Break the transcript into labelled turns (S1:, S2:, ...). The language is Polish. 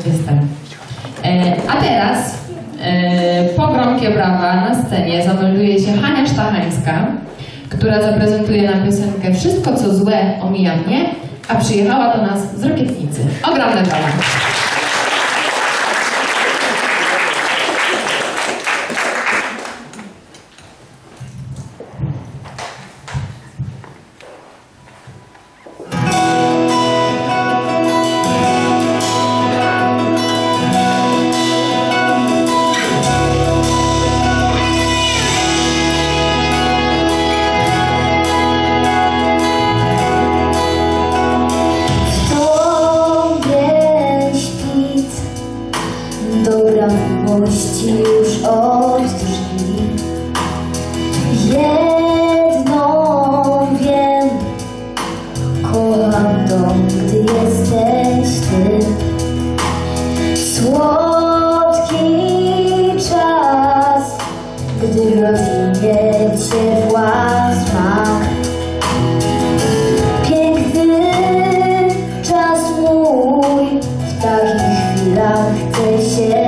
S1: Jestem. A teraz po gromkie brawa na scenie zamelduje się Hania Sztachańska, która zaprezentuje nam piosenkę Wszystko co złe omija mnie, a przyjechała do nas z Rokietnicy. Ogromne brawa.
S2: Dobra miłości już od drzwi. Jedną wiem, kocham dom, gdy jesteś ty. Słodki czas, gdy w rodzinie ciepła smak. Piękny czas mój, w takich chwilach chce się